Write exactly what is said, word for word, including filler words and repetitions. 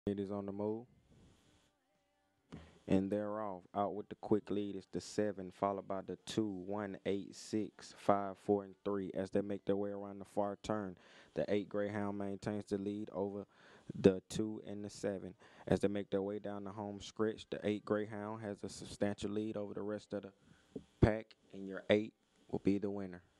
It is on the move. And they're off. Out with the quick lead is the seven, followed by the two, one, eight, six, five, four, and three. As they make their way around the far turn, the eight Greyhound maintains the lead over the two and the seven. As they make their way down the home stretch, the eight Greyhound has a substantial lead over the rest of the pack, and your eight will be the winner.